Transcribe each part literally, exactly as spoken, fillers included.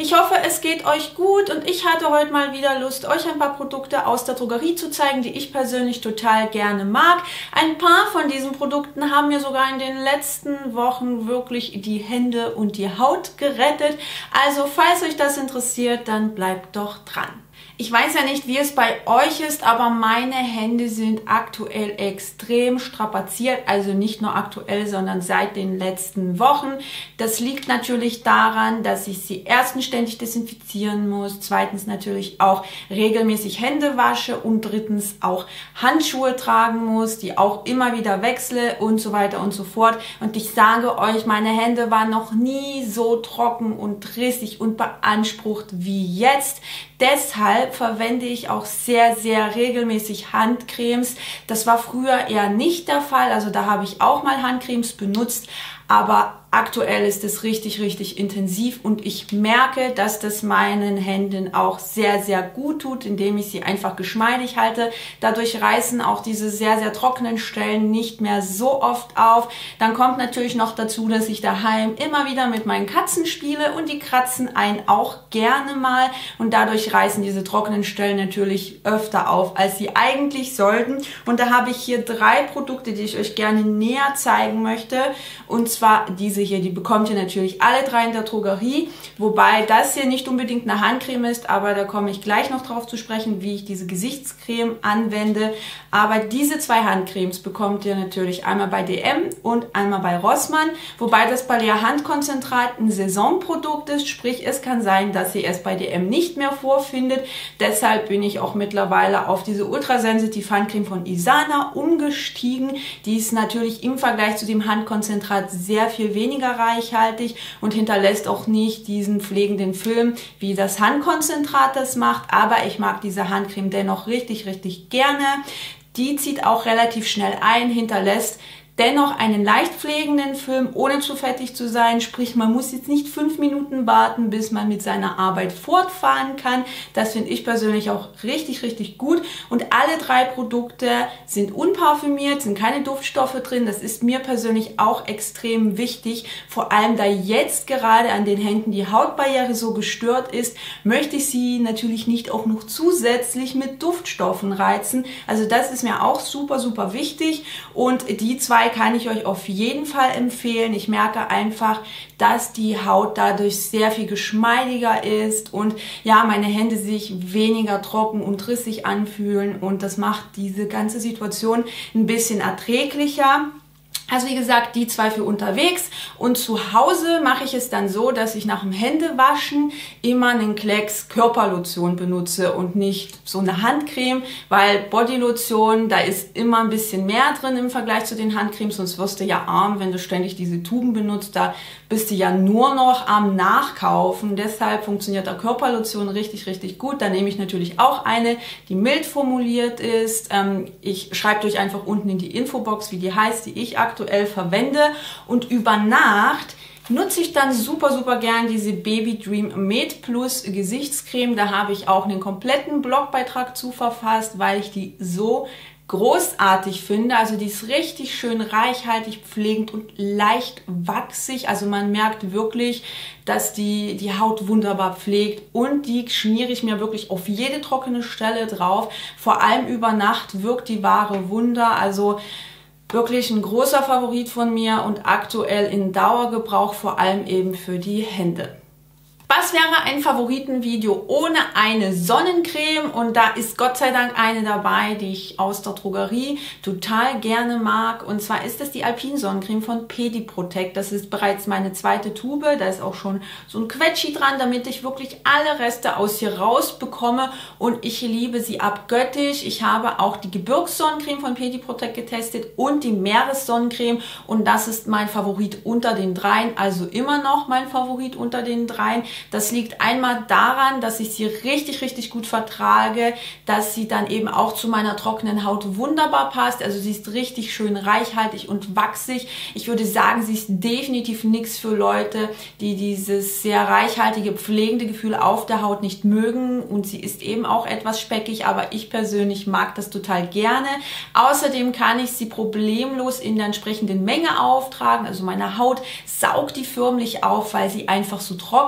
Ich hoffe, es geht euch gut und ich hatte heute mal wieder Lust, euch ein paar Produkte aus der Drogerie zu zeigen, die ich persönlich total gerne mag. Ein paar von diesen Produkten haben mir sogar in den letzten Wochen wirklich die Hände und die Haut gerettet. Also falls euch das interessiert, dann bleibt doch dran. Ich weiß ja nicht, wie es bei euch ist, aber meine Hände sind aktuell extrem strapaziert. Also nicht nur aktuell, sondern seit den letzten Wochen. Das liegt natürlich daran, dass ich sie erstens ständig desinfizieren muss, zweitens natürlich auch regelmäßig Hände wasche und drittens auch Handschuhe tragen muss, die auch immer wieder wechsle und so weiter und so fort. Und ich sage euch, meine Hände waren noch nie so trocken und rissig und beansprucht wie jetzt. Deshalb verwende ich auch sehr, sehr regelmäßig Handcremes. Das war früher eher nicht der Fall. Also da habe ich auch mal Handcremes benutzt, aber aktuell ist es richtig, richtig intensiv und ich merke, dass das meinen Händen auch sehr, sehr gut tut, indem ich sie einfach geschmeidig halte. Dadurch reißen auch diese sehr, sehr trockenen Stellen nicht mehr so oft auf. Dann kommt natürlich noch dazu, dass ich daheim immer wieder mit meinen Katzen spiele und die kratzen einen auch gerne mal und dadurch reißen diese trockenen Stellen natürlich öfter auf, als sie eigentlich sollten. Und da habe ich hier drei Produkte, die ich euch gerne näher zeigen möchte, und zwar diese hier, die bekommt ihr natürlich alle drei in der Drogerie, wobei das hier nicht unbedingt eine Handcreme ist, aber da komme ich gleich noch drauf zu sprechen, wie ich diese Gesichtscreme anwende. Aber diese zwei Handcremes bekommt ihr natürlich einmal bei D M und einmal bei Rossmann, wobei das Balea Handkonzentrat ein Saisonprodukt ist, sprich es kann sein, dass ihr es bei D M nicht mehr vorfindet. Deshalb bin ich auch mittlerweile auf diese Ultrasensitiv Handcreme von Isana umgestiegen. Die ist natürlich im Vergleich zu dem Handkonzentrat sehr viel weniger reichhaltig und hinterlässt auch nicht diesen pflegenden Film, wie das Handkonzentrat das macht. Aber ich mag diese Handcreme dennoch richtig, richtig gerne. Die zieht auch relativ schnell ein, hinterlässt dennoch einen leicht pflegenden Film, ohne zu fettig zu sein. Sprich, man muss jetzt nicht fünf Minuten warten, bis man mit seiner Arbeit fortfahren kann. Das finde ich persönlich auch richtig, richtig gut. Und alle drei Produkte sind unparfümiert, sind keine Duftstoffe drin. Das ist mir persönlich auch extrem wichtig. Vor allem, da jetzt gerade an den Händen die Hautbarriere so gestört ist, möchte ich sie natürlich nicht auch noch zusätzlich mit Duftstoffen reizen. Also das ist mir auch super, super wichtig. Und die zwei kann ich euch auf jeden Fall empfehlen. Ich merke einfach, dass die Haut dadurch sehr viel geschmeidiger ist und ja, meine Hände sich weniger trocken und rissig anfühlen und das macht diese ganze Situation ein bisschen erträglicher. Also wie gesagt, die zwei für unterwegs und zu Hause mache ich es dann so, dass ich nach dem Händewaschen immer einen Klecks Körperlotion benutze und nicht so eine Handcreme, weil Bodylotion, da ist immer ein bisschen mehr drin im Vergleich zu den Handcremes, sonst wirst du ja arm, wenn du ständig diese Tuben benutzt, da bist du ja nur noch am Nachkaufen. Deshalb funktioniert der Körperlotion richtig, richtig gut. Da nehme ich natürlich auch eine, die mild formuliert ist. Ich schreibe euch einfach unten in die Infobox, wie die heißt, die ich aktuell verwende. Und über Nacht nutze ich dann super, super gern diese Baby Dream Med Plus Gesichtscreme. Da habe ich auch einen kompletten Blogbeitrag zu verfasst, weil ich die so großartig finde. Also die ist richtig schön reichhaltig, pflegend und leicht wachsig. Also man merkt wirklich, dass die die Haut wunderbar pflegt und die schmiere ich mir wirklich auf jede trockene Stelle drauf. Vor allem über Nacht wirkt die wahre Wunder. Also wirklich ein großer Favorit von mir und aktuell in Dauergebrauch, vor allem eben für die Hände. Was wäre ein Favoritenvideo ohne eine Sonnencreme? Und da ist Gott sei Dank eine dabei, die ich aus der Drogerie total gerne mag. Und zwar ist es die Alpin Sonnencreme von Pediprotect. Das ist bereits meine zweite Tube. Da ist auch schon so ein Quetschi dran, damit ich wirklich alle Reste aus hier rausbekomme. Und ich liebe sie abgöttisch. Ich habe auch die Gebirgssonnencreme von Pediprotect getestet und die Meeressonnencreme. Und das ist mein Favorit unter den dreien. Also immer noch mein Favorit unter den dreien. Das liegt einmal daran, dass ich sie richtig, richtig gut vertrage, dass sie dann eben auch zu meiner trockenen Haut wunderbar passt. Also sie ist richtig schön reichhaltig und wachsig. Ich würde sagen, sie ist definitiv nichts für Leute, die dieses sehr reichhaltige, pflegende Gefühl auf der Haut nicht mögen. Und sie ist eben auch etwas speckig, aber ich persönlich mag das total gerne. Außerdem kann ich sie problemlos in der entsprechenden Menge auftragen. Also meine Haut saugt die förmlich auf, weil sie einfach so trocken ist.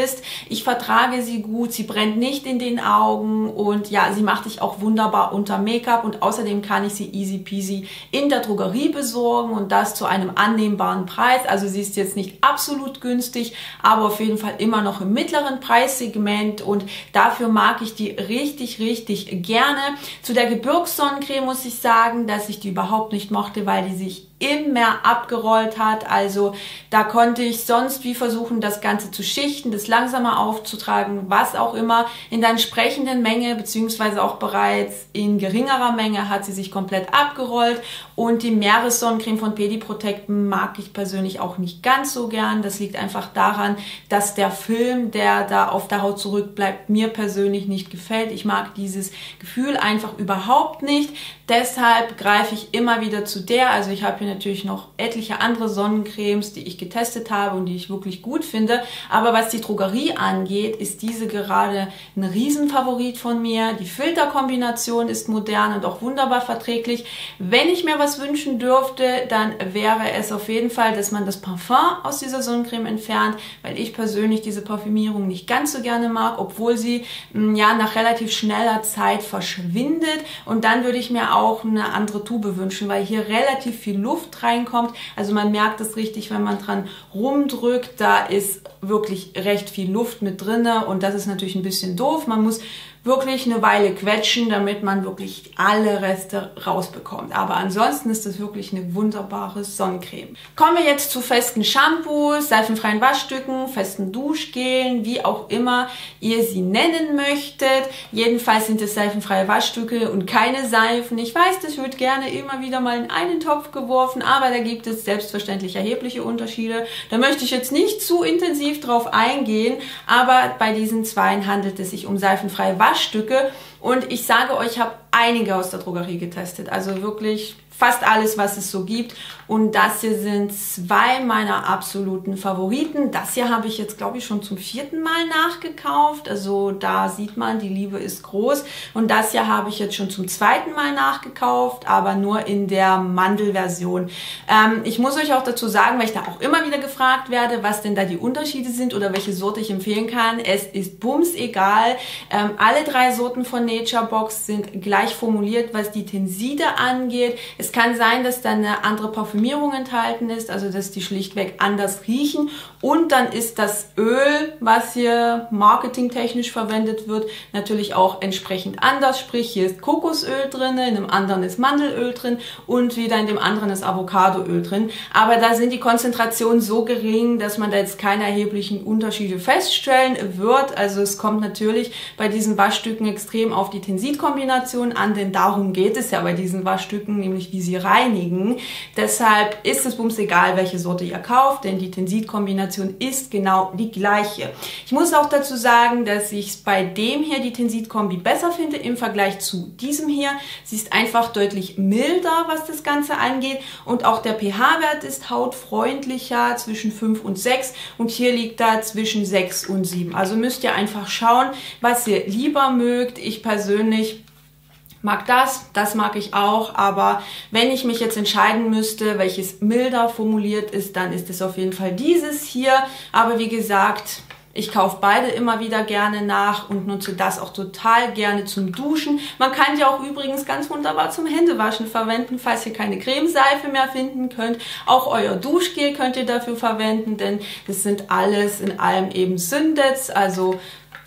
fest, ich vertrage sie gut, sie brennt nicht in den Augen und ja, sie macht dich auch wunderbar unter Make-up und außerdem kann ich sie easy peasy in der Drogerie besorgen und das zu einem annehmbaren Preis. Also sie ist jetzt nicht absolut günstig, aber auf jeden Fall immer noch im mittleren Preissegment und dafür mag ich die richtig, richtig gerne. Zu der Gebirgssonnencreme muss ich sagen, dass ich die überhaupt nicht mochte, weil die sich immer abgerollt hat. Also da konnte ich sonst wie versuchen, das Ganze zu schichten, das langsamer aufzutragen, was auch immer. In der entsprechenden Menge, beziehungsweise auch bereits in geringerer Menge, hat sie sich komplett abgerollt. Und die Meeressonnencreme von Pediprotect mag ich persönlich auch nicht ganz so gern. Das liegt einfach daran, dass der Film, der da auf der Haut zurückbleibt, mir persönlich nicht gefällt. Ich mag dieses Gefühl einfach überhaupt nicht. Deshalb greife ich immer wieder zu der. Also ich habe hier natürlich noch etliche andere Sonnencremes, die ich getestet habe und die ich wirklich gut finde. Aber was die Drogerie angeht, ist diese gerade ein Riesenfavorit von mir. Die Filterkombination ist modern und auch wunderbar verträglich. Wenn ich mir was wünschen dürfte, dann wäre es auf jeden Fall, dass man das Parfum aus dieser Sonnencreme entfernt, weil ich persönlich diese Parfümierung nicht ganz so gerne mag, obwohl sie ja nach relativ schneller Zeit verschwindet. Und dann würde ich mir auch eine andere Tube wünschen, weil hier relativ viel Luft reinkommt. Also man merkt es richtig, wenn man dran rumdrückt, da ist wirklich recht viel Luft mit drinne und das ist natürlich ein bisschen doof. Man muss wirklich eine Weile quetschen, damit man wirklich alle Reste rausbekommt. Aber ansonsten ist das wirklich eine wunderbare Sonnencreme. Kommen wir jetzt zu festen Shampoos, seifenfreien Waschstücken, festen Duschgelen, wie auch immer ihr sie nennen möchtet. Jedenfalls sind es seifenfreie Waschstücke und keine Seifen. Ich weiß, das wird gerne immer wieder mal in einen Topf geworfen, aber da gibt es selbstverständlich erhebliche Unterschiede. Da möchte ich jetzt nicht zu intensiv drauf eingehen, aber bei diesen zwei handelt es sich um seifenfreie Waschstücke. Stücke und ich sage euch, ich habe einige aus der Drogerie getestet, also wirklich fast alles, was es so gibt und das hier sind zwei meiner absoluten Favoriten. Das hier habe ich jetzt, glaube ich, schon zum vierten Mal nachgekauft, also da sieht man, die Liebe ist groß und das hier habe ich jetzt schon zum zweiten Mal nachgekauft, aber nur in der Mandelversion. Ähm, ich muss euch auch dazu sagen, weil ich da auch immer wieder gefragt werde, was denn da die Unterschiede sind oder welche Sorte ich empfehlen kann. Es ist bums egal. Ähm, alle drei Sorten von Nature Box sind gleich formuliert, was die Tenside angeht. Es kann sein, dass da eine andere Parfümierung enthalten ist, also dass die schlichtweg anders riechen. Und dann ist das Öl, was hier marketingtechnisch verwendet wird, natürlich auch entsprechend anders. Sprich, hier ist Kokosöl drin, in dem anderen ist Mandelöl drin und wieder in dem anderen ist Avocadoöl drin. Aber da sind die Konzentrationen so gering, dass man da jetzt keine erheblichen Unterschiede feststellen wird. Also es kommt natürlich bei diesen Waschstücken extrem auf die Tensid-Kombination an, denn darum geht es ja bei diesen Waschstücken, nämlich wie sie reinigen. Deshalb ist es bums egal, welche Sorte ihr kauft, denn die Tensid-Kombination ist genau die gleiche. Ich muss auch dazu sagen, dass ich bei dem hier die Tensid-Kombi besser finde im Vergleich zu diesem hier. Sie ist einfach deutlich milder, was das Ganze angeht und auch der pH-Wert ist hautfreundlicher, zwischen fünf und sechs und hier liegt da zwischen sechs und sieben. Also müsst ihr einfach schauen, was ihr lieber mögt. Ich persönlich mag das, das mag ich auch, aber wenn ich mich jetzt entscheiden müsste, welches milder formuliert ist, dann ist es auf jeden Fall dieses hier. Aber wie gesagt, ich kaufe beide immer wieder gerne nach und nutze das auch total gerne zum Duschen. Man kann die auch übrigens ganz wunderbar zum Händewaschen verwenden, falls ihr keine Cremeseife mehr finden könnt. Auch euer Duschgel könnt ihr dafür verwenden, denn das sind alles in allem eben Syndets, also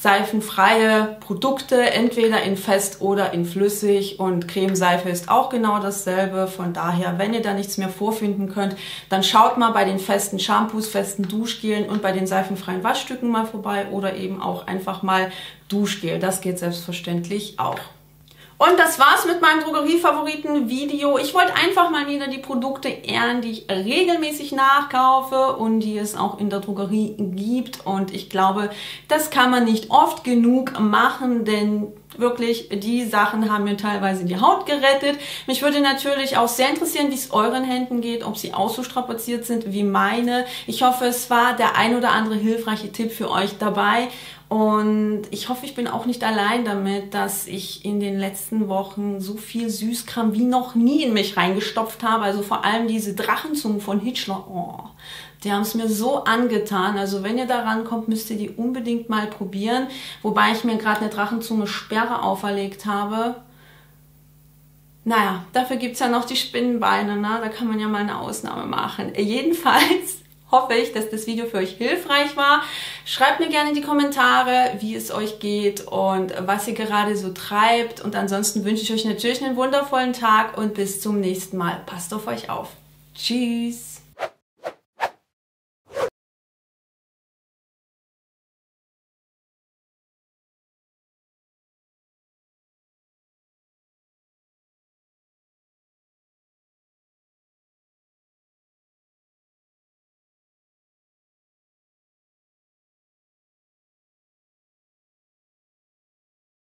seifenfreie Produkte, entweder in fest oder in flüssig und Cremeseife ist auch genau dasselbe. Von daher, wenn ihr da nichts mehr vorfinden könnt, dann schaut mal bei den festen Shampoos, festen Duschgelen und bei den seifenfreien Waschstücken mal vorbei oder eben auch einfach mal Duschgel. Das geht selbstverständlich auch. Und das war's mit meinem Drogerie-Favoriten-Video. Ich wollte einfach mal wieder die Produkte ehren, die ich regelmäßig nachkaufe und die es auch in der Drogerie gibt. Und ich glaube, das kann man nicht oft genug machen, denn wirklich, die Sachen haben mir teilweise die Haut gerettet. Mich würde natürlich auch sehr interessieren, wie es euren Händen geht, ob sie auch so strapaziert sind wie meine. Ich hoffe, es war der ein oder andere hilfreiche Tipp für euch dabei. Und ich hoffe, ich bin auch nicht allein damit, dass ich in den letzten Wochen so viel Süßkram wie noch nie in mich reingestopft habe. Also vor allem diese Drachenzungen von Hitchler. Oh, Die haben es mir so angetan. Also wenn ihr da rankommt, müsst ihr die unbedingt mal probieren. Wobei ich mir gerade eine Drachenzunge-Sperre auferlegt habe. Naja, dafür gibt es ja noch die Spinnenbeine, ne? Da kann man ja mal eine Ausnahme machen. Jedenfalls hoffe ich, dass das Video für euch hilfreich war. Schreibt mir gerne in die Kommentare, wie es euch geht und was ihr gerade so treibt. Und ansonsten wünsche ich euch natürlich einen wundervollen Tag und bis zum nächsten Mal. Passt auf euch auf. Tschüss!